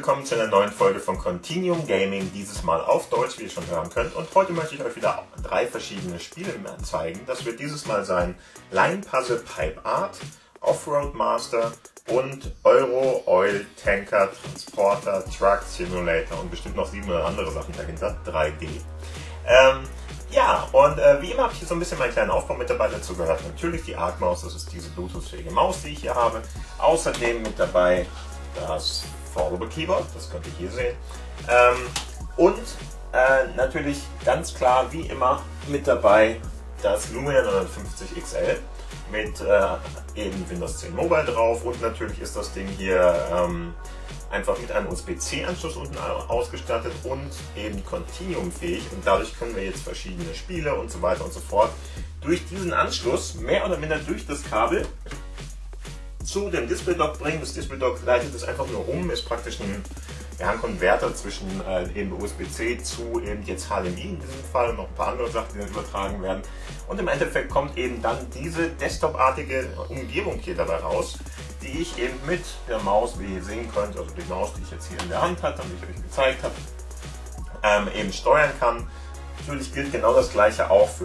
willkommen zu einer neuen Folge von Continuum Gaming, dieses Mal auf Deutsch, wie ihr schon hören könnt. Und heute möchte ich euch wieder 3 verschiedene Spiele zeigen. Das wird dieses Mal sein Line Puzzle Pipe Art, Offroad Master und Euro Oil Tanker Transporter Truck Simulator und bestimmt noch 7 oder andere Sachen dahinter, 3D. Ja, und wie immer habe ich hier so ein bisschen meinen kleinen Aufbau mit dabei. Dazu gehört natürlich die Arc-Maus, das ist diese Bluetooth-fähige Maus, die ich hier habe. Außerdem mit dabei das Foldable Keyboard, das könnt ihr hier sehen. Und natürlich ganz klar, wie immer, mit dabei das Lumia 950 XL mit eben Windows 10 Mobile drauf. Und natürlich ist das Ding hier einfach mit einem USB-C-Anschluss unten ausgestattet und eben Continuum-fähig. Und dadurch können wir jetzt verschiedene Spiele und so weiter und so fort durch diesen Anschluss mehr oder minder durch das Kabel zu dem Display-Dock bringen. Das Display-Dock leitet es einfach nur um, ist praktisch ein Konverter zwischen eben USB-C zu eben jetzt HDMI in diesem Fall und noch ein paar andere Sachen, die dann übertragen werden. Und im Endeffekt kommt eben dann diese Desktop-artige Umgebung hier dabei raus, die ich eben mit der Maus, wie ihr sehen könnt, also die Maus, die ich jetzt hier in der Hand hatte und die ich euch gezeigt habe, eben steuern kann. Natürlich gilt genau das gleiche auch für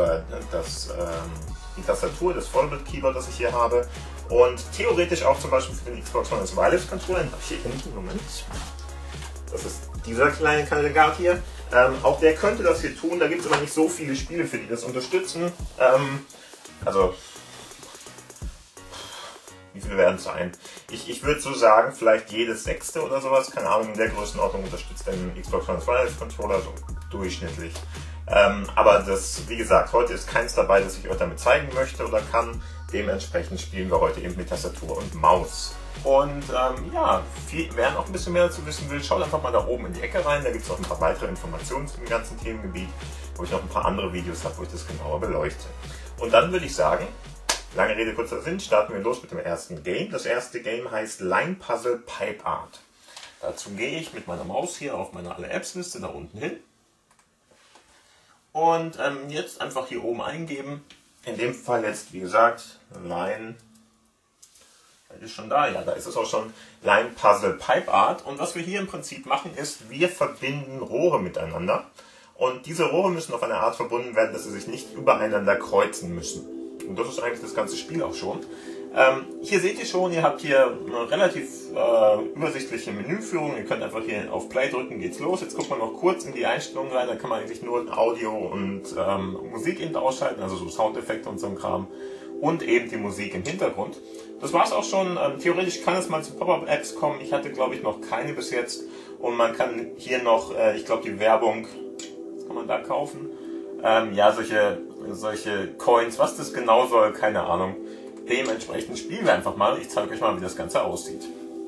die Tastatur, das Foldable Keyboard, das ich hier habe. Und theoretisch auch zum Beispiel für den Xbox One Wireless Controller, den habe ich hier hinten, Moment. Das ist dieser kleine Kandidat hier. Auch der könnte das hier tun, da gibt es aber nicht so viele Spiele, für die das unterstützen. Also, wie viele werden es sein? Ich würde so sagen, vielleicht jedes 6. oder sowas, keine Ahnung, in der Größenordnung unterstützt den Xbox One Wireless Controller, so durchschnittlich. Aber das, wie gesagt, heute ist keins dabei, das ich euch damit zeigen möchte oder kann. Dementsprechend spielen wir heute eben mit Tastatur und Maus. Und ja, wer noch ein bisschen mehr dazu wissen will, schaut einfach mal da oben in die Ecke rein. Da gibt es auch ein paar weitere Informationen zu dem ganzen Themengebiet, wo ich noch ein paar andere Videos habe, wo ich das genauer beleuchte. Und dann würde ich sagen, lange Rede, kurzer Sinn, starten wir los mit dem ersten Game. Das erste Game heißt Line Puzzle Pipe Art. Dazu gehe ich mit meiner Maus hier auf meine Alle Apps Liste da unten hin. Und jetzt einfach hier oben eingeben. In dem Fall jetzt, wie gesagt, Line, ist schon da, ja, da ist es auch schon, Line Puzzle Pipe Art. Und was wir hier im Prinzip machen ist, wir verbinden Rohre miteinander. Und diese Rohre müssen auf eine Art verbunden werden, dass sie sich nicht übereinander kreuzen müssen. Und das ist eigentlich das ganze Spiel auch schon. Hier seht ihr schon, ihr habt hier eine relativ übersichtliche Menüführung. Ihr könnt einfach hier auf Play drücken, geht's los. Jetzt guckt man noch kurz in die Einstellungen rein, da kann man eigentlich nur Audio und Musik eben ausschalten, also so Soundeffekte und so ein Kram. Und eben die Musik im Hintergrund. Das war's auch schon. Theoretisch kann es mal zu Pop-Up-Apps kommen. Ich hatte, glaube ich, noch keine bis jetzt. Und man kann hier noch, ich glaube, die Werbung, was kann man da kaufen? Ja, solche Coins, was das genau soll, keine Ahnung. Dementsprechend spielen wir einfach mal. Ich zeige euch mal, wie das Ganze aussieht.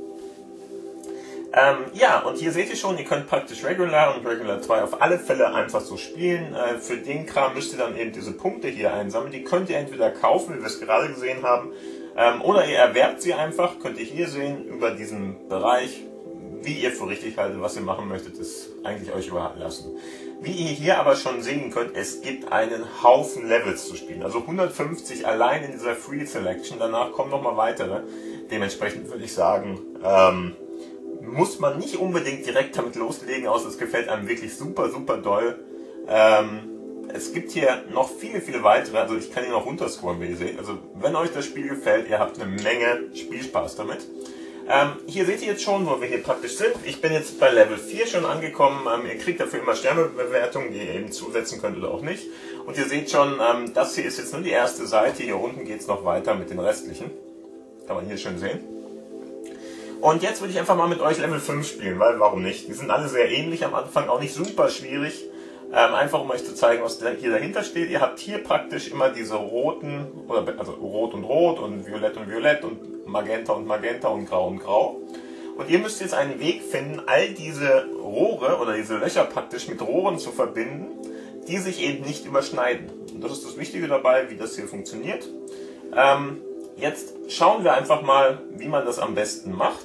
Ja, und hier seht ihr schon, ihr könnt praktisch Regular und Regular 2 auf alle Fälle einfach so spielen. Für den Kram müsst ihr dann eben diese Punkte hier einsammeln. Die könnt ihr entweder kaufen, wie wir es gerade gesehen haben, oder ihr erwerbt sie einfach, könnt ihr hier sehen, über diesen Bereich. Wie ihr für richtig haltet, was ihr machen möchtet, ist eigentlich euch überlassen. Wie ihr hier aber schon sehen könnt, es gibt einen Haufen Levels zu spielen. Also 150 allein in dieser Free Selection, danach kommen nochmal weitere. Dementsprechend würde ich sagen, muss man nicht unbedingt direkt damit loslegen, außer es gefällt einem wirklich super, super doll. Es gibt hier noch viele, viele weitere, also ich kann hier noch runterscrollen, wie ihr seht. Also wenn euch das Spiel gefällt, ihr habt eine Menge Spielspaß damit. Hier seht ihr jetzt schon, wo wir hier praktisch sind. Ich bin jetzt bei Level 4 schon angekommen. Ihr kriegt dafür immer Sternebewertungen, die ihr eben zusetzen könnt oder auch nicht. Und ihr seht schon, das hier ist jetzt nur die erste Seite. Hier unten geht es noch weiter mit den restlichen. Kann man hier schön sehen. Und jetzt würde ich einfach mal mit euch Level 5 spielen, weil warum nicht? Die sind alle sehr ähnlich am Anfang, auch nicht super schwierig. Einfach um euch zu zeigen, was hier dahinter steht. Ihr habt hier praktisch immer diese roten, also rot und violett und Magenta und grau und grau. Und ihr müsst jetzt einen Weg finden, all diese Rohre oder diese Löcher praktisch mit Rohren zu verbinden, die sich eben nicht überschneiden. Und das ist das Wichtige dabei, wie das hier funktioniert. Jetzt schauen wir einfach mal, wie man das am besten macht.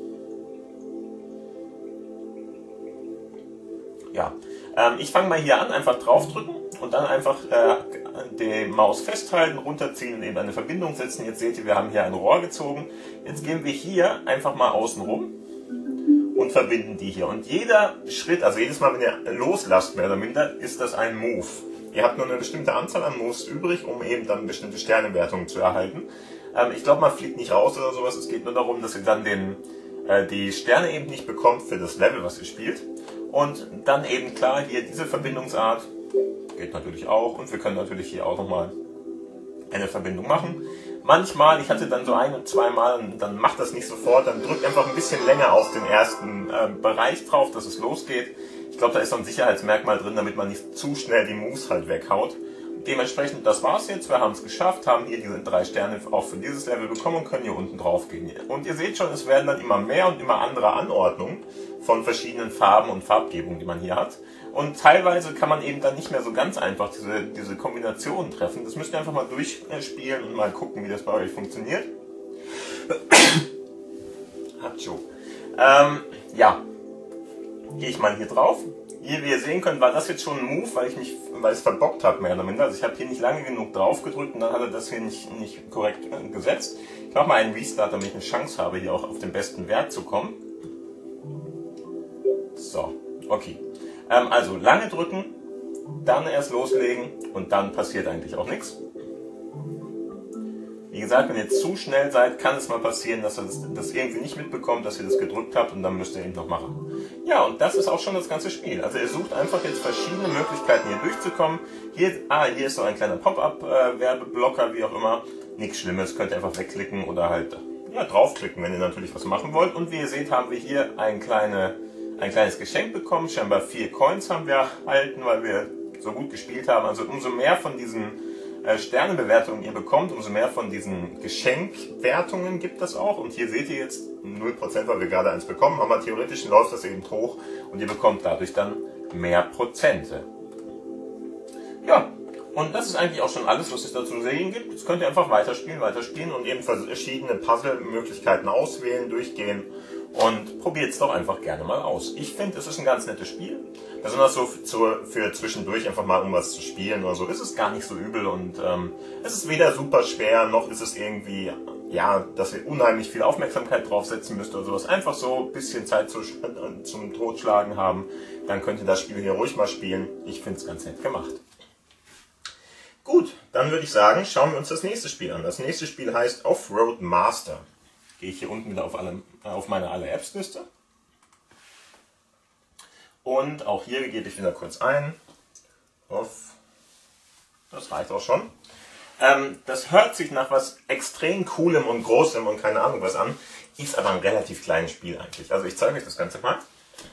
Ja. Ich fange mal hier an, einfach draufdrücken und dann einfach die Maus festhalten, runterziehen und eben eine Verbindung setzen. Jetzt seht ihr, wir haben hier ein Rohr gezogen. Jetzt gehen wir hier einfach mal außen rum und verbinden die hier. Und jeder Schritt, also jedes Mal, wenn ihr loslasst, mehr oder minder, ist das ein Move. Ihr habt nur eine bestimmte Anzahl an Moves übrig, um eben dann bestimmte Sternewertungen zu erhalten. Ich glaube, man fliegt nicht raus oder sowas. Es geht nur darum, dass ihr dann die Sterne eben nicht bekommt für das Level, was ihr spielt. Und dann eben klar, hier diese Verbindungsart geht natürlich auch. Und wir können natürlich hier auch nochmal eine Verbindung machen. Manchmal, ich hatte dann so ein- und zweimal, und dann macht das nicht sofort, dann drückt einfach ein bisschen länger auf den ersten Bereich drauf, dass es losgeht. Ich glaube, da ist so ein Sicherheitsmerkmal drin, damit man nicht zu schnell die Moves halt weghaut. Dementsprechend, das war's jetzt. Wir haben es geschafft, haben hier diese 3 Sterne auch für dieses Level bekommen und können hier unten drauf gehen. Und ihr seht schon, es werden dann immer mehr und immer andere Anordnungen von verschiedenen Farben und Farbgebungen, die man hier hat. Und teilweise kann man eben dann nicht mehr so ganz einfach diese Kombinationen treffen. Das müsst ihr einfach mal durchspielen und mal gucken, wie das bei euch funktioniert. Hatscho. Ja, gehe ich mal hier drauf. Hier, wie ihr sehen könnt, war das jetzt schon ein Move, weil ich es verbockt habe, mehr oder minder. Also ich habe hier nicht lange genug drauf gedrückt und dann hat er das hier nicht korrekt gesetzt. Ich mache mal einen Restart, damit ich eine Chance habe, hier auch auf den besten Wert zu kommen. So, okay. Also lange drücken, dann erst loslegen und dann passiert eigentlich auch nichts. Wie gesagt, wenn ihr zu schnell seid, kann es mal passieren, dass ihr das irgendwie nicht mitbekommt, dass ihr das gedrückt habt und dann müsst ihr eben noch machen. Ja, und das ist auch schon das ganze Spiel. Also ihr sucht einfach jetzt verschiedene Möglichkeiten hier durchzukommen. Hier ist so ein kleiner Pop-up-Werbeblocker, wie auch immer. Nichts Schlimmes, könnt ihr einfach wegklicken oder halt draufklicken, wenn ihr natürlich was machen wollt. Und wie ihr seht, haben wir hier ein kleines Geschenk bekommen. Scheinbar 4 Coins haben wir erhalten, weil wir so gut gespielt haben. Also umso mehr von diesen Sternebewertungen ihr bekommt, umso mehr von diesen Geschenkwertungen gibt es auch. Und hier seht ihr jetzt 0%, weil wir gerade eins bekommen haben. Aber theoretisch läuft das eben hoch und ihr bekommt dadurch dann mehr Prozente. Ja, und das ist eigentlich auch schon alles, was es da zu sehen gibt. Jetzt könnt ihr einfach weiterspielen und eben verschiedene Puzzle-Möglichkeiten auswählen, durchgehen. Und probiert es doch einfach gerne mal aus. Ich finde, es ist ein ganz nettes Spiel. Besonders so für zwischendurch einfach mal um was zu spielen oder so. Ist es gar nicht so übel und es ist weder super schwer, noch ist es irgendwie, ja, dass ihr unheimlich viel Aufmerksamkeit draufsetzen müsst oder sowas. Einfach so ein bisschen Zeit zum Totschlagen haben. Dann könnt ihr das Spiel hier ruhig mal spielen. Ich finde es ganz nett gemacht. Gut, dann würde ich sagen, schauen wir uns das nächste Spiel an. Das nächste Spiel heißt Offroad Master. Gehe ich hier unten wieder auf meine alle Apps-Liste. Und auch hier gebe ich wieder kurz ein. Das reicht auch schon. Das hört sich nach was extrem Coolem und Großem und keine Ahnung was an. Ist aber ein relativ kleines Spiel eigentlich. Also ich zeige euch das Ganze mal,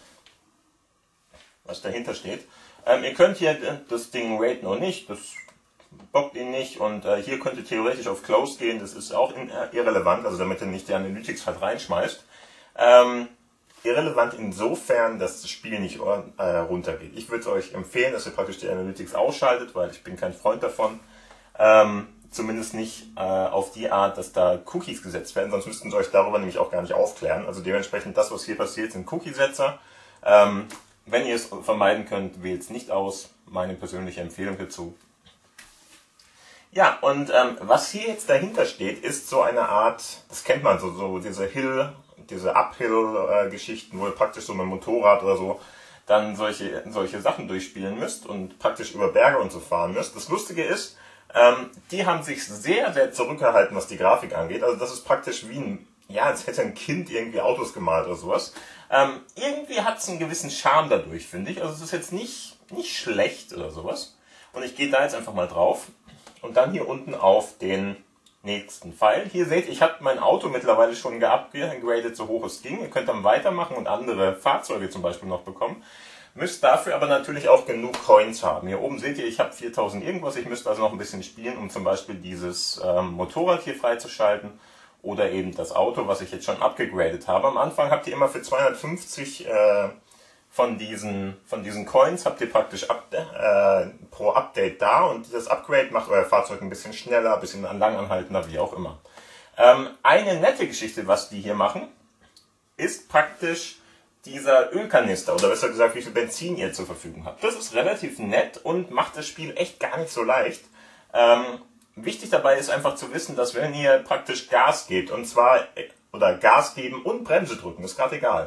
was dahinter steht. Ihr könnt hier das Ding raten oder nicht. Das bockt ihn nicht und hier könnt ihr theoretisch auf Close gehen, das ist auch irrelevant, also damit ihr nicht die Analytics halt reinschmeißt. Irrelevant insofern, dass das Spiel nicht runtergeht. Ich würde euch empfehlen, dass ihr praktisch die Analytics ausschaltet, weil ich bin kein Freund davon. Zumindest nicht auf die Art, dass da Cookies gesetzt werden, sonst müssten sie euch darüber nämlich auch gar nicht aufklären. Also dementsprechend das, was hier passiert, sind Cookie-Setzer. Wenn ihr es vermeiden könnt, wählt es nicht aus. Meine persönliche Empfehlung dazu. Ja, und was hier jetzt dahinter steht, ist so eine Art, das kennt man so diese Uphill-Geschichten, wo ihr praktisch so mit dem Motorrad oder so dann solche Sachen durchspielen müsst und praktisch über Berge und so fahren müsst. Das Lustige ist, die haben sich sehr, sehr zurückgehalten, was die Grafik angeht. Also das ist praktisch wie als hätte ein Kind irgendwie Autos gemalt oder sowas. Irgendwie hat es einen gewissen Charme dadurch, finde ich. Also es ist jetzt nicht schlecht oder sowas. Und ich gehe da jetzt einfach mal drauf. Und dann hier unten auf den nächsten Pfeil. Hier seht ihr, ich habe mein Auto mittlerweile schon geupgradet, so hoch es ging. Ihr könnt dann weitermachen und andere Fahrzeuge zum Beispiel noch bekommen. Müsst dafür aber natürlich auch genug Coins haben. Hier oben seht ihr, ich habe 4000 irgendwas. Ich müsste also noch ein bisschen spielen, um zum Beispiel dieses Motorrad hier freizuschalten. Oder eben das Auto, was ich jetzt schon abgegradet habe. Am Anfang habt ihr immer für 250 von diesen Coins habt ihr praktisch pro Update da und das Upgrade macht euer Fahrzeug ein bisschen schneller, ein bisschen langanhaltender, wie auch immer. Eine nette Geschichte, was die hier machen, ist praktisch dieser Ölkanister oder besser gesagt, wie viel Benzin ihr zur Verfügung habt. Das ist relativ nett und macht das Spiel echt gar nicht so leicht. Wichtig dabei ist einfach zu wissen, dass wenn ihr praktisch Gas gebt oder Gas geben und Bremse drücken, ist gerade egal.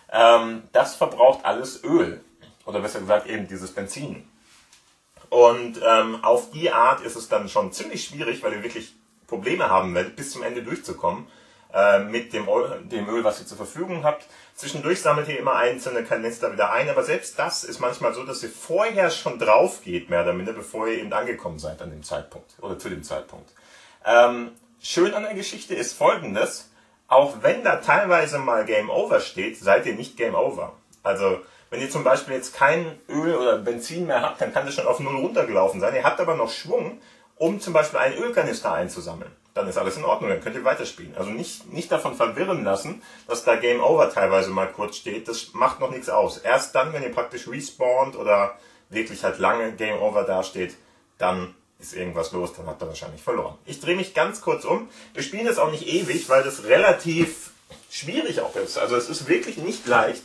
das verbraucht alles Öl. Oder besser gesagt eben dieses Benzin. Und auf die Art ist es dann schon ziemlich schwierig, weil ihr wirklich Probleme haben werdet, bis zum Ende durchzukommen mit dem Öl, was ihr zur Verfügung habt. Zwischendurch sammelt ihr immer einzelne Kanister wieder ein, aber selbst das ist manchmal so, dass ihr vorher schon drauf geht, mehr oder minder, bevor ihr eben angekommen seid an dem Zeitpunkt oder zu dem Zeitpunkt. Schön an der Geschichte ist Folgendes: Auch wenn da teilweise mal Game Over steht, seid ihr nicht Game Over. Also wenn ihr zum Beispiel jetzt kein Öl oder Benzin mehr habt, dann kann das schon auf 0 runtergelaufen sein. Ihr habt aber noch Schwung, um zum Beispiel einen Ölkanister einzusammeln. Dann ist alles in Ordnung, dann könnt ihr weiterspielen. Also nicht davon verwirren lassen, dass da Game Over teilweise mal kurz steht. Das macht noch nichts aus. Erst dann, wenn ihr praktisch respawnt oder wirklich halt lange Game Over dasteht, dann ist irgendwas los, dann habt ihr wahrscheinlich verloren. Ich drehe mich ganz kurz um. Wir spielen das auch nicht ewig, weil das relativ schwierig auch ist. Also es ist wirklich nicht leicht,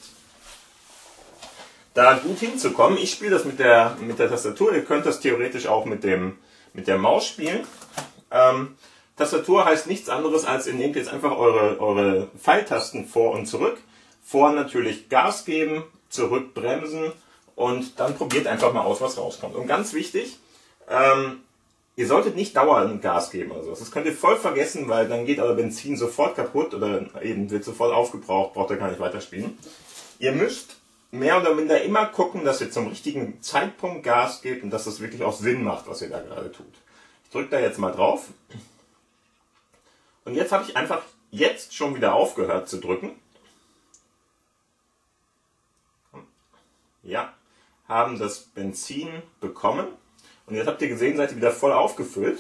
da gut hinzukommen. Ich spiele das mit der Tastatur. Ihr könnt das theoretisch auch mit der Maus spielen. Tastatur heißt nichts anderes, als ihr nehmt jetzt einfach eure Pfeiltasten vor und zurück. Vor natürlich Gas geben, zurück bremsen und dann probiert einfach mal aus, was rauskommt. Und ganz wichtig, ihr solltet nicht dauernd Gas geben oder so. Das könnt ihr voll vergessen, weil dann geht euer Benzin sofort kaputt oder eben wird sofort aufgebraucht, braucht ihr gar nicht weiterspielen. Ihr müsst mehr oder minder immer gucken, dass ihr zum richtigen Zeitpunkt Gas gebt und dass das wirklich auch Sinn macht, was ihr da gerade tut. Ich drücke da jetzt mal drauf. Und jetzt habe ich einfach jetzt schon wieder aufgehört zu drücken. Ja, haben das Benzin bekommen. Und jetzt habt ihr gesehen, seid ihr wieder voll aufgefüllt.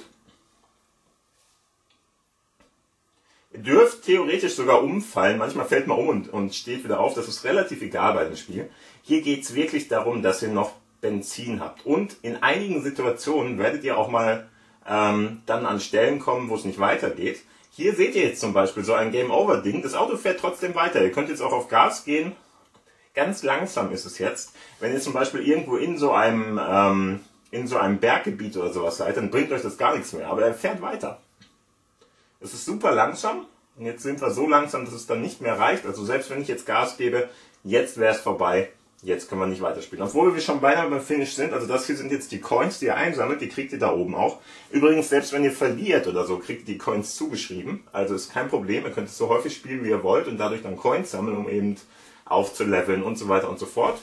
Ihr dürft theoretisch sogar umfallen. Manchmal fällt man um und steht wieder auf. Das ist relativ egal bei dem Spiel. Hier geht es wirklich darum, dass ihr noch Benzin habt. Und in einigen Situationen werdet ihr auch mal dann an Stellen kommen, wo es nicht weitergeht. Hier seht ihr jetzt zum Beispiel so ein Game-Over-Ding. Das Auto fährt trotzdem weiter. Ihr könnt jetzt auch auf Gas gehen. Ganz langsam ist es jetzt. Wenn ihr zum Beispiel irgendwo in so einem Berggebiet oder sowas seid, dann bringt euch das gar nichts mehr. Aber er fährt weiter. Es ist super langsam. Und jetzt sind wir so langsam, dass es dann nicht mehr reicht. Also selbst wenn ich jetzt Gas gebe, jetzt wäre es vorbei. Jetzt können wir nicht weiterspielen. Obwohl wir schon beinahe beim Finish sind. Also das hier sind jetzt die Coins, die ihr einsammelt. Die kriegt ihr da oben auch. Übrigens, selbst wenn ihr verliert oder so, kriegt ihr die Coins zugeschrieben. Also ist kein Problem. Ihr könnt es so häufig spielen, wie ihr wollt. Und dadurch dann Coins sammeln, um eben aufzuleveln und so weiter und so fort.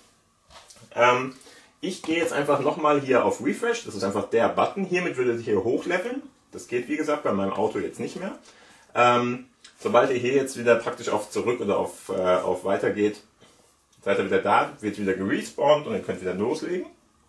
Ich gehe jetzt einfach nochmal hier auf Refresh. Das ist einfach der Button. Hiermit würdet ihr hier hochleveln. Das geht, wie gesagt, bei meinem Auto jetzt nicht mehr. Sobald ihr hier jetzt wieder praktisch auf Zurück oder auf Weiter geht, seid ihr wieder da, wird wieder gerespawnt und ihr könnt wieder loslegen.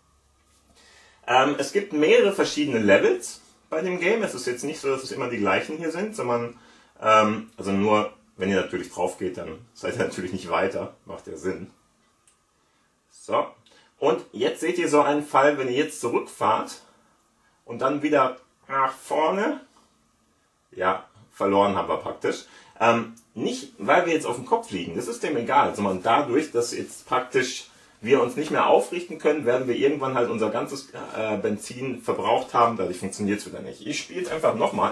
Es gibt mehrere verschiedene Levels bei dem Game. Es ist jetzt nicht so, dass es immer die gleichen hier sind, sondern also nur, wenn ihr natürlich drauf geht, dann seid ihr natürlich nicht weiter. Macht ja Sinn. So. Und jetzt seht ihr so einen Fall, wenn ihr jetzt zurückfahrt und dann wieder nach vorne. Ja, verloren haben wir praktisch. Nicht, weil wir jetzt auf dem Kopf liegen, das ist dem egal, sondern dadurch, dass jetzt praktisch wir uns nicht mehr aufrichten können, werden wir irgendwann halt unser ganzes Benzin verbraucht haben, dadurch funktioniert es wieder nicht. Ich spiele es einfach nochmal.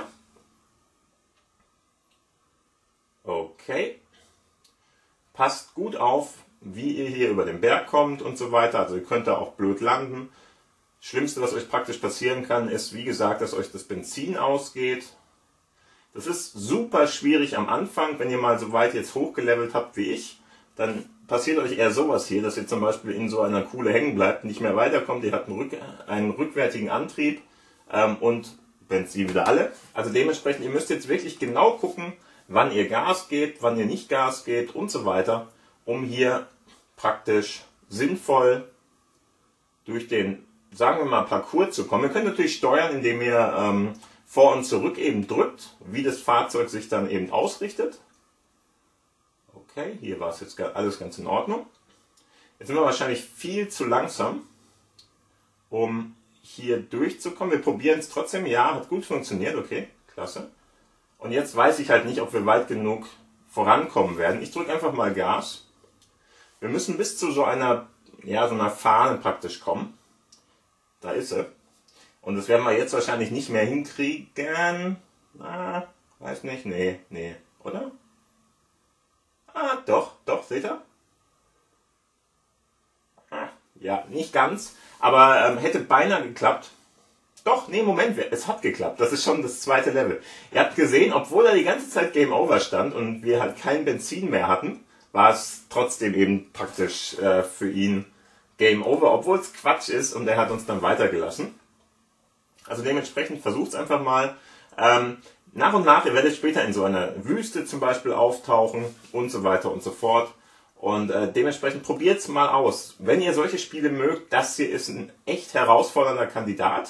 Okay. Passt gut auf, wie ihr hier über den Berg kommt und so weiter, also ihr könnt da auch blöd landen. Schlimmste, was euch praktisch passieren kann, ist, wie gesagt, dass euch das Benzin ausgeht. Das ist super schwierig am Anfang, wenn ihr mal so weit jetzt hochgelevelt habt wie ich, dann passiert euch eher sowas hier, dass ihr zum Beispiel in so einer Kuhle hängen bleibt, nicht mehr weiterkommt, ihr habt einen rückwärtigen Antrieb und Benzin wieder alle. Also dementsprechend, ihr müsst jetzt wirklich genau gucken, wann ihr Gas gebt, wann ihr nicht Gas gebt und so weiter, um hier praktisch sinnvoll durch den, sagen wir mal, Parcours zu kommen. Ihr könnt natürlich steuern, indem ihr vor und zurück eben drückt, wie das Fahrzeug sich dann eben ausrichtet. Okay, hier war es jetzt alles ganz in Ordnung. Jetzt sind wir wahrscheinlich viel zu langsam, um hier durchzukommen. Wir probieren es trotzdem. Ja, hat gut funktioniert. Okay, klasse. Und jetzt weiß ich halt nicht, ob wir weit genug vorankommen werden. Ich drücke einfach mal Gas. Wir müssen bis zu so einer Fahne praktisch kommen. Da ist sie. Und das werden wir jetzt wahrscheinlich nicht mehr hinkriegen. Weiß nicht. Nee, oder? Doch, seht ihr? Ja, nicht ganz, aber hätte beinahe geklappt. Doch, nee, Moment, es hat geklappt. Das ist schon das zweite Level. Ihr habt gesehen, obwohl da die ganze Zeit Game Over stand und wir halt kein Benzin mehr hatten, war es trotzdem eben praktisch für ihn Game Over, obwohl es Quatsch ist und er hat uns dann weitergelassen. Also dementsprechend versucht es einfach mal. Nach und nach, ihr werdet später in so einer Wüste zum Beispiel auftauchen und so weiter und so fort. Und dementsprechend probiert es mal aus. Wenn ihr solche Spiele mögt, das hier ist ein echt herausfordernder Kandidat.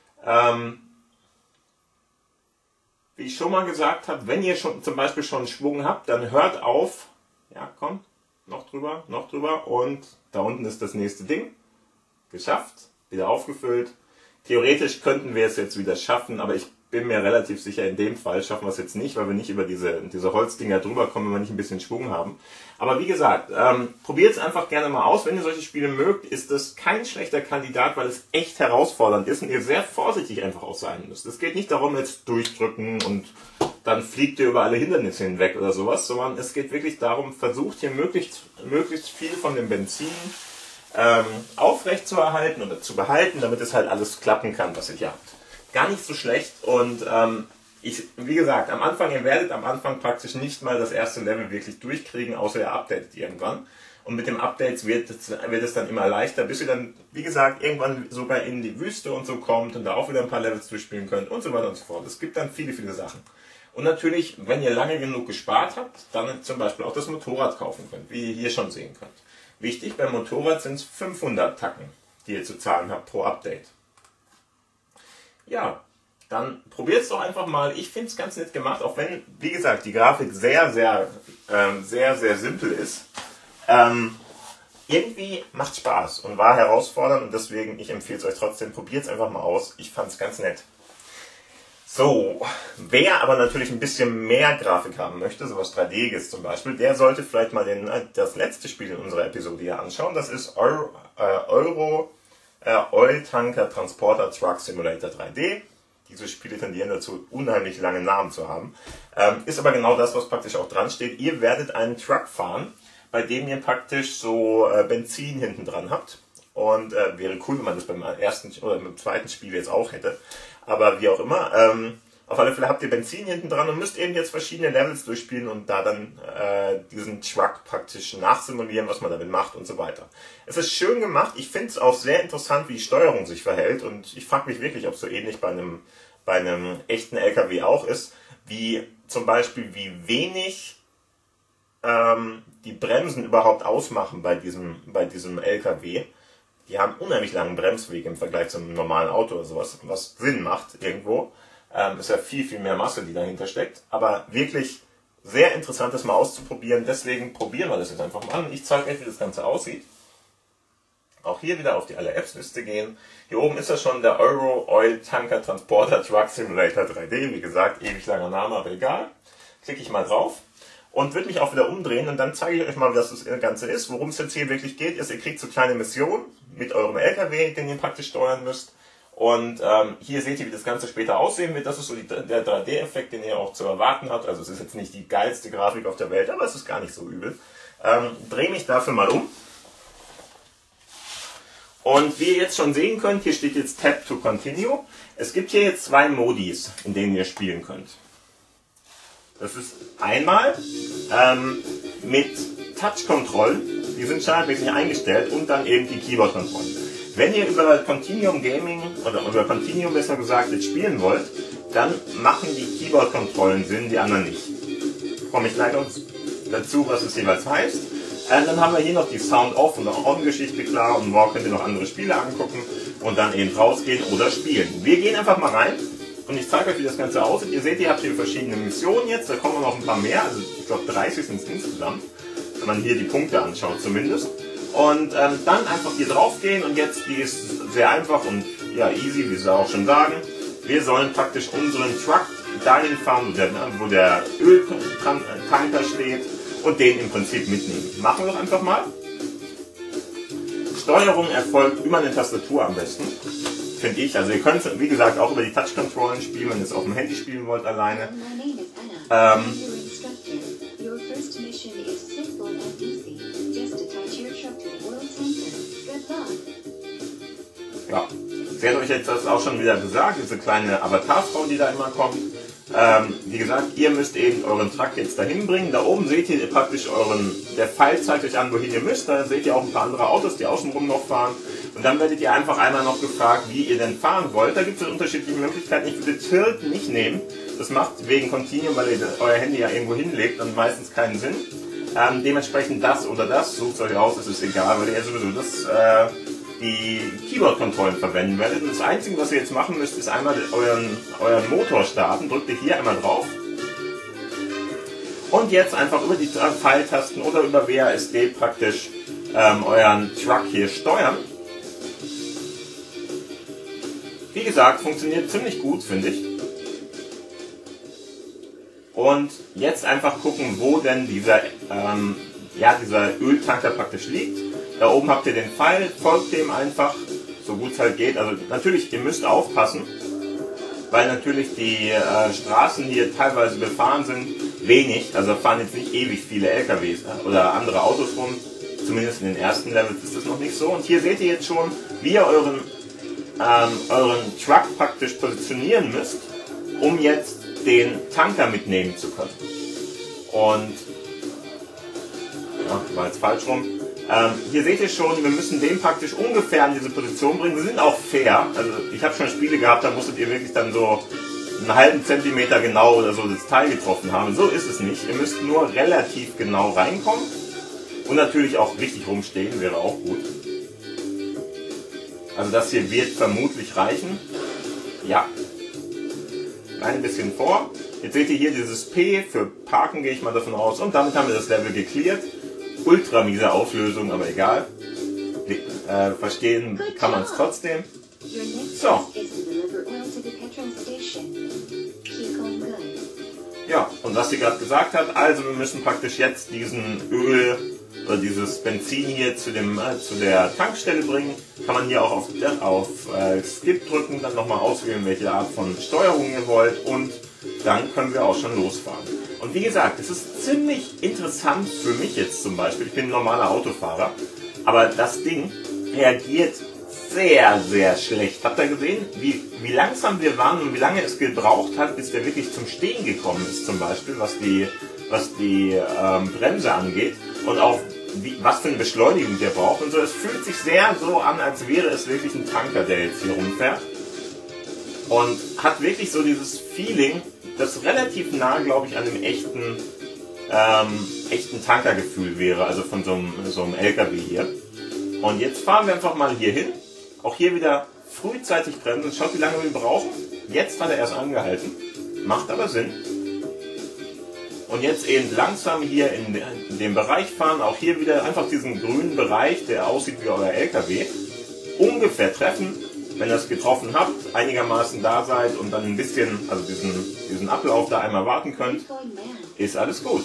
Wie ich schon mal gesagt habe, wenn ihr schon zum Beispiel schon einen Schwung habt, dann hört auf. Ja, komm, noch drüber und da unten ist das nächste Ding. Geschafft, wieder aufgefüllt. Theoretisch könnten wir es jetzt wieder schaffen, aber ich bin mir relativ sicher, in dem Fall schaffen wir es jetzt nicht, weil wir nicht über diese Holzdinger drüber kommen, wenn wir nicht ein bisschen Schwung haben. Aber wie gesagt, probiert es einfach gerne mal aus. Wenn ihr solche Spiele mögt, ist das kein schlechter Kandidat, weil es echt herausfordernd ist und ihr sehr vorsichtig einfach auch sein müsst. Es geht nicht darum, jetzt durchdrücken und dann fliegt ihr über alle Hindernisse hinweg oder sowas, sondern es geht wirklich darum, versucht hier möglichst viel von dem Benzin aufrecht zu erhalten oder zu behalten, damit es halt alles klappen kann, was ihr hier habt. Gar nicht so schlecht und wie gesagt, ihr werdet am Anfang praktisch nicht mal das erste Level wirklich durchkriegen, außer ihr updatet irgendwann. Und mit dem Updates wird es dann immer leichter, bis ihr dann, wie gesagt, irgendwann sogar in die Wüste und so kommt und da auch wieder ein paar Levels durchspielen könnt und so weiter und so fort. Es gibt dann viele, viele Sachen. Und natürlich, wenn ihr lange genug gespart habt, dann zum Beispiel auch das Motorrad kaufen könnt, wie ihr hier schon sehen könnt. Wichtig, beim Motorrad sind es 500 Tacken, die ihr zu zahlen habt pro Update. Ja, dann probiert es doch einfach mal. Ich finde es ganz nett gemacht, auch wenn, wie gesagt, die Grafik sehr, sehr simpel ist. Irgendwie macht Spaß und war herausfordernd und deswegen, ich empfehle es euch trotzdem, probiert es einfach mal aus. Ich fand es ganz nett. So, wer aber natürlich ein bisschen mehr Grafik haben möchte, sowas 3D-iges zum Beispiel, der sollte vielleicht mal das letzte Spiel in unserer Episode hier anschauen. Das ist Euro Oil Tanker Transporter Truck Simulator 3D. Diese Spiele tendieren dazu, unheimlich lange Namen zu haben. Ist aber genau das, was praktisch auch dran steht. Ihr werdet einen Truck fahren, bei dem ihr praktisch so Benzin hinten dran habt. Und wäre cool, wenn man das beim ersten oder beim zweiten Spiel jetzt auch hätte. Aber wie auch immer, auf alle Fälle habt ihr Benzin hinten dran und müsst eben jetzt verschiedene Levels durchspielen und da dann diesen Truck praktisch nachsimulieren, was man damit macht und so weiter. Es ist schön gemacht. Ich finde es auch sehr interessant, wie die Steuerung sich verhält. Und ich frage mich wirklich, ob es so ähnlich bei einem echten LKW auch ist, wie zum Beispiel, wie wenig die Bremsen überhaupt ausmachen bei diesem LKW. Die haben unheimlich langen Bremsweg im Vergleich zum normalen Auto oder sowas, was Sinn macht irgendwo. Ist ja viel, viel mehr Masse, die dahinter steckt. Aber wirklich sehr interessant, das mal auszuprobieren. Deswegen probieren wir das jetzt einfach mal an. Ich zeige euch, wie das Ganze aussieht. Auch hier wieder auf die alle Apps-Liste gehen. Hier oben ist das schon der Euro Oil Tanker Transporter Truck Simulator 3D. Wie gesagt, ewig langer Name, aber egal. Klicke ich mal drauf. Und würde mich auch wieder umdrehen und dann zeige ich euch mal, wie das Ganze ist. Worum es jetzt hier wirklich geht, ist, ihr kriegt so kleine Missionen mit eurem LKW, den ihr praktisch steuern müsst. Und hier seht ihr, wie das Ganze später aussehen wird. Das ist so der 3D-Effekt, den ihr auch zu erwarten habt. Also es ist jetzt nicht die geilste Grafik auf der Welt, aber es ist gar nicht so übel. Drehe mich dafür mal um. Und wie ihr jetzt schon sehen könnt, hier steht jetzt Tap to Continue. Es gibt hier jetzt zwei Modis, in denen ihr spielen könnt. Das ist einmal mit Touch-Kontrollen, die sind standardmäßig eingestellt, und dann eben die Keyboard-Kontrollen. Wenn ihr über Continuum Gaming, oder über Continuum besser gesagt, jetzt spielen wollt, dann machen die Keyboard-Kontrollen Sinn, die anderen nicht. Ich komme gleich dazu, was es jeweils heißt. Dann haben wir hier noch die Sound-Off- und On-Geschichte klar, und morgen könnt ihr noch andere Spiele angucken und dann eben rausgehen oder spielen. Wir gehen einfach mal rein. Und ich zeige euch, wie das Ganze aussieht. Ihr seht, ihr habt hier verschiedene Missionen jetzt. Da kommen noch ein paar mehr. Also ich glaube 30 sind es insgesamt. Wenn man hier die Punkte anschaut zumindest. Und dann einfach hier drauf gehen. Und jetzt, die ist sehr einfach und ja easy, wie sie auch schon sagen. Wir sollen praktisch unseren Truck dahin fahren, wo der Öltanker steht. Und den im Prinzip mitnehmen. Machen wir doch einfach mal. Steuerung erfolgt über eine Tastatur am besten. Finde ich. Also ihr könnt, wie gesagt, auch über die Touch-Controllen spielen, wenn ihr es auf dem Handy spielen wollt alleine. Ja, sie hat euch jetzt das auch schon wieder gesagt, diese kleine Avatarfrau, die da immer kommt. Wie gesagt, ihr müsst eben euren Truck jetzt dahin bringen. Da oben seht ihr praktisch der Pfeil zeigt euch an, wohin ihr müsst. Da seht ihr auch ein paar andere Autos, die außenrum noch fahren. Und dann werdet ihr einfach einmal noch gefragt, wie ihr denn fahren wollt. Da gibt es unterschiedliche Möglichkeiten. Ich würde Tilt nicht nehmen. Das macht wegen Continuum, weil ihr euer Handy ja irgendwo hinlegt und meistens keinen Sinn. Dementsprechend das oder das, sucht euch aus, es ist egal, weil ihr sowieso die Keyboard-Kontrollen verwenden werdet. Und das Einzige, was ihr jetzt machen müsst, ist einmal euren Motor starten. Drückt ihr hier einmal drauf. Und jetzt einfach über die Pfeiltasten oder über WASD praktisch euren Truck hier steuern. Wie gesagt, funktioniert ziemlich gut, finde ich. Und jetzt einfach gucken, wo denn dieser Öltanker praktisch liegt. Da oben habt ihr den Pfeil, folgt dem einfach, so gut es halt geht. Also natürlich, ihr müsst aufpassen, weil natürlich die Straßen hier teilweise befahren sind, wenig. Also da fahren jetzt nicht ewig viele LKWs oder andere Autos rum. Zumindest in den ersten Levels ist das noch nicht so. Und hier seht ihr jetzt schon, wie ihr euren Truck praktisch positionieren müsst, um jetzt den Tanker mitnehmen zu können. Und ja, war jetzt falsch rum. Hier seht ihr schon, wir müssen den praktisch ungefähr in diese Position bringen. Wir sind auch fair. Also ich habe schon Spiele gehabt, da musstet ihr wirklich dann so einen halben Zentimeter genau oder so das Teil getroffen haben. So ist es nicht. Ihr müsst nur relativ genau reinkommen. Und natürlich auch richtig rumstehen, wäre auch gut. Also das hier wird vermutlich reichen. Ja. Ein bisschen vor. Jetzt seht ihr hier dieses P für Parken, gehe ich mal davon aus. Und damit haben wir das Level gecleart. Ultra miese Auflösung, aber egal. Verstehen kann man es trotzdem. So. Ja, und was sie gerade gesagt hat, also wir müssen praktisch jetzt diesen Öl oder dieses Benzin hier zu der Tankstelle bringen. Kann man hier auch auf Skip drücken, dann nochmal auswählen, welche Art von Steuerung ihr wollt und dann können wir auch schon losfahren. Und wie gesagt, es ist ziemlich interessant für mich jetzt zum Beispiel, ich bin ein normaler Autofahrer, aber das Ding reagiert sehr, sehr schlecht. Habt ihr gesehen, wie langsam wir waren und wie lange es gebraucht hat, bis der wirklich zum Stehen gekommen ist zum Beispiel, was die Bremse angeht und auch was für eine Beschleunigung der braucht und so. Es fühlt sich sehr so an, als wäre es wirklich ein Tanker, der jetzt hier rumfährt und hat wirklich so dieses Feeling, das relativ nah, glaube ich, an dem echten Tankergefühl wäre, also von so einem LKW hier. Und jetzt fahren wir einfach mal hier hin. Auch hier wieder frühzeitig bremsen. Schaut, wie lange wir brauchen. Jetzt hat er erst angehalten. Macht aber Sinn. Und jetzt eben langsam hier in den Bereich fahren. Auch hier wieder einfach diesen grünen Bereich, der aussieht wie euer LKW. Ungefähr treffen. Wenn ihr es getroffen habt, einigermaßen da seid und dann ein bisschen, also diesen Ablauf da einmal warten könnt, ist alles gut.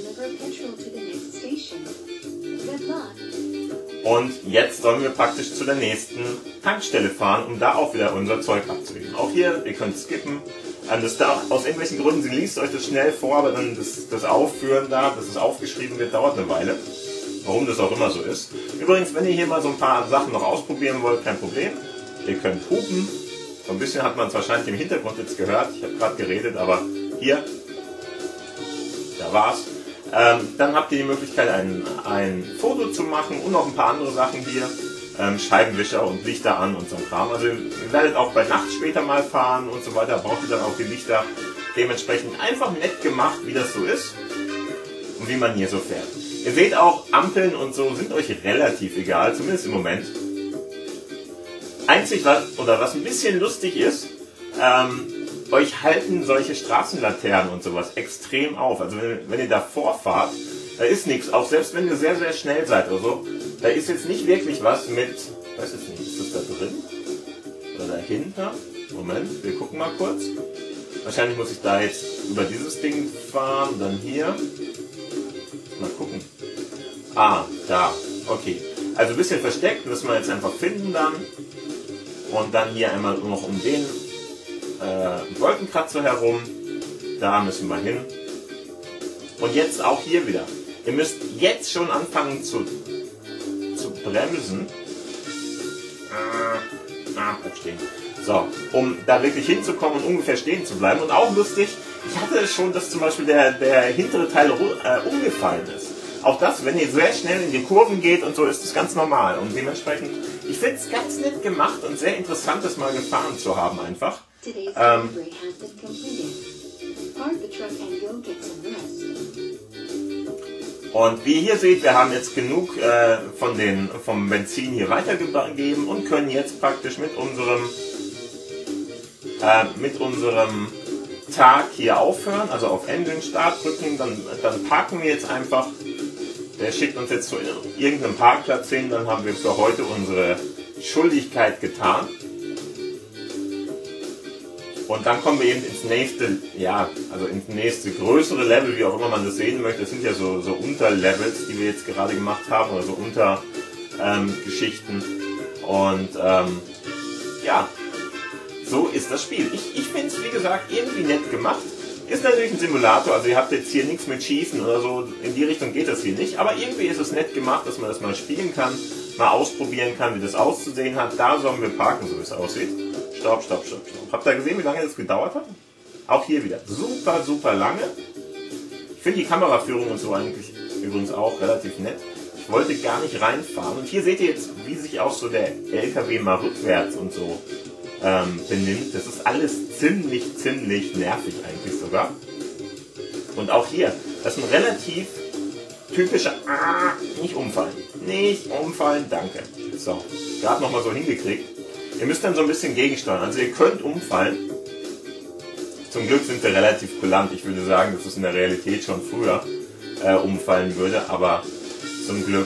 Und jetzt sollen wir praktisch zu der nächsten Tankstelle fahren, um da auch wieder unser Zeug abzugeben. Auch hier, ihr könnt skippen. Aus irgendwelchen Gründen, sie liest euch das schnell vor, aber dann das Aufführen da, dass es aufgeschrieben wird, dauert eine Weile. Warum das auch immer so ist. Übrigens, wenn ihr hier mal so ein paar Sachen noch ausprobieren wollt, kein Problem. Ihr könnt hupen. So ein bisschen hat man es wahrscheinlich im Hintergrund jetzt gehört. Ich habe gerade geredet, aber hier, da war's. Dann habt ihr die Möglichkeit, ein Foto zu machen und noch ein paar andere Sachen hier. Scheibenwischer und Lichter an und so ein Kram. Also ihr werdet auch bei Nacht später mal fahren und so weiter. Braucht ihr dann auch die Lichter. Dementsprechend einfach nett gemacht, wie das so ist und wie man hier so fährt. Ihr seht auch, Ampeln und so sind euch relativ egal, zumindest im Moment. Einzig, was ein bisschen lustig ist, euch halten solche Straßenlaternen und sowas extrem auf. Also wenn ihr davor fahrt, da ist nichts, auch selbst wenn ihr sehr, sehr schnell seid oder so, da ist jetzt nicht wirklich was mit, ich weiß jetzt nicht, ist das da drin? Oder dahinter? Moment, wir gucken mal kurz. Wahrscheinlich muss ich da jetzt über dieses Ding fahren, dann hier. Mal gucken. Ah, da, okay. Also ein bisschen versteckt, müssen wir jetzt einfach finden dann. Und dann hier einmal noch um den Wolkenkratzer herum. Da müssen wir hin. Und jetzt auch hier wieder. Ihr müsst jetzt schon anfangen zu bremsen. stehen. So, um da wirklich hinzukommen und ungefähr stehen zu bleiben. Und auch lustig, ich hatte schon, dass zum Beispiel der hintere Teil umgefallen ist. Auch das, wenn ihr sehr schnell in die Kurven geht und so, ist das ganz normal. Und dementsprechend, ich finde es ganz nett gemacht und sehr interessant, das mal gefahren zu haben einfach. Und wie ihr hier seht, wir haben jetzt genug vom Benzin hier weitergegeben und können jetzt praktisch mit unserem Tag hier aufhören, also auf Engine Start drücken, dann parken wir jetzt einfach. Der schickt uns jetzt zu irgendeinem Parkplatz hin, dann haben wir für heute unsere Schuldigkeit getan. Und dann kommen wir eben ins nächste größere Level, wie auch immer man das sehen möchte. Das sind ja so Unterlevels, die wir jetzt gerade gemacht haben, oder so Untergeschichten. Und ja, so ist das Spiel. Ich finde es, wie gesagt, irgendwie nett gemacht. Ist natürlich ein Simulator, also ihr habt jetzt hier nichts mit Schießen oder so, in die Richtung geht das hier nicht. Aber irgendwie ist es nett gemacht, dass man das mal spielen kann, mal ausprobieren kann, wie das auszusehen hat. Da sollen wir parken, so wie es aussieht. Stopp. Habt ihr gesehen, wie lange das gedauert hat? Auch hier wieder super lange. Ich finde die Kameraführung und so eigentlich übrigens auch relativ nett. Ich wollte gar nicht reinfahren. Und hier seht ihr jetzt, wie sich auch so der LKW mal rückwärts und so benimmt. Das ist alles ziemlich nervig eigentlich sogar. Und auch hier, das ist ein relativ typischer nicht umfallen, danke. So, gerade nochmal so hingekriegt. Ihr müsst dann so ein bisschen gegensteuern. Also ihr könnt umfallen. Zum Glück sind wir relativ kulant. Ich würde sagen, dass es in der Realität schon früher umfallen würde, aber zum Glück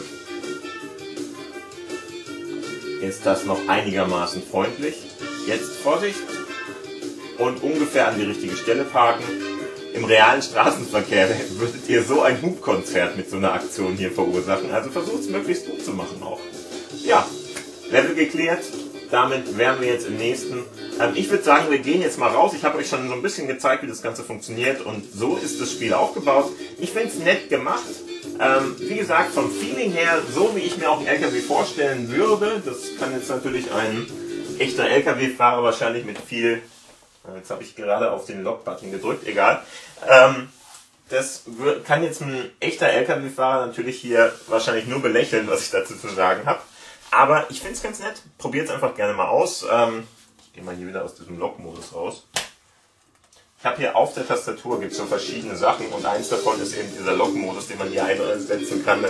ist das noch einigermaßen freundlich. Jetzt Vorsicht und ungefähr an die richtige Stelle parken. Im realen Straßenverkehr würdet ihr so ein Hubkonzert mit so einer Aktion hier verursachen. Also versucht es möglichst gut zu machen auch. Ja, Level geklärt. Damit wären wir jetzt im nächsten. Ich würde sagen, wir gehen jetzt mal raus. Ich habe euch schon so ein bisschen gezeigt, wie das Ganze funktioniert. Und so ist das Spiel aufgebaut. Ich finde es nett gemacht. Wie gesagt, vom Feeling her, so wie ich mir auch einen LKW vorstellen würde. Das kann jetzt natürlich ein echter LKW-Fahrer wahrscheinlich mit viel... Jetzt habe ich gerade auf den Lock-Button gedrückt, egal. Das kann jetzt ein echter LKW-Fahrer natürlich hier wahrscheinlich nur belächeln, was ich dazu zu sagen habe. Aber ich finde es ganz nett. Probiert es einfach gerne mal aus. Ich gehe mal hier wieder aus diesem Lock-Modus raus. Ich habe hier auf der Tastatur gibt es so verschiedene Sachen und eins davon ist eben dieser Lock-Modus, den man hier einsetzen kann.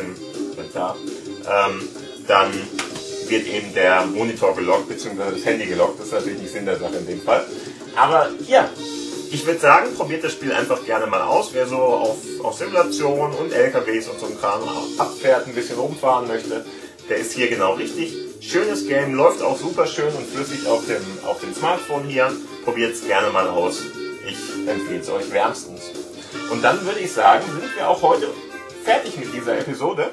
Dann wird eben der Monitor gelockt, beziehungsweise das Handy gelockt. Das ist natürlich nicht Sinn der Sache in dem Fall. Aber ja, ich würde sagen, probiert das Spiel einfach gerne mal aus. Wer so auf Simulation und LKWs und so ein Kram abfährt, ein bisschen rumfahren möchte, der ist hier genau richtig. Schönes Game, läuft auch super schön und flüssig auf dem Smartphone hier. Probiert es gerne mal aus. Ich empfehle es euch wärmstens. Und dann würde ich sagen, sind wir auch heute fertig mit dieser Episode.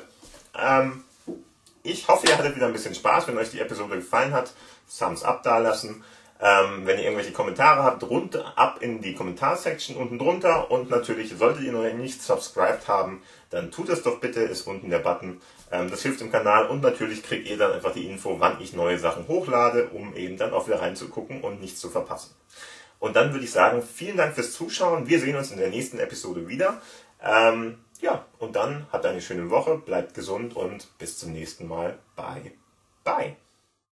Ich hoffe, ihr hattet wieder ein bisschen Spaß. Wenn euch die Episode gefallen hat, Thumbs up da lassen. Wenn ihr irgendwelche Kommentare habt, ab in die Kommentarsection unten drunter. Und natürlich, solltet ihr noch nicht subscribed haben, dann tut es doch bitte, ist unten der Button. Das hilft dem Kanal und natürlich kriegt ihr dann einfach die Info, wann ich neue Sachen hochlade, um eben dann auch wieder reinzugucken und nichts zu verpassen. Und dann würde ich sagen, vielen Dank fürs Zuschauen. Wir sehen uns in der nächsten Episode wieder. Ja, und dann habt eine schöne Woche, bleibt gesund und bis zum nächsten Mal. Bye. Bye.